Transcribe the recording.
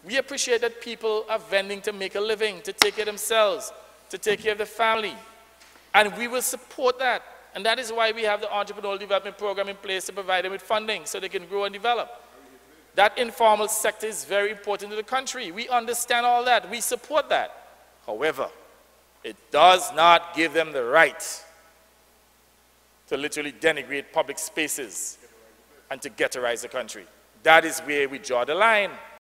We appreciate that people are vending to make a living, to take care of themselves, to take care of their family. And we will support that. And that is why we have the Entrepreneurial Development Program in place to provide them with funding so they can grow and develop. That informal sector is very important to the country. We understand all that. We support that. However, it does not give them the right to literally denigrate public spaces and to ghettoize the country. That is where we draw the line.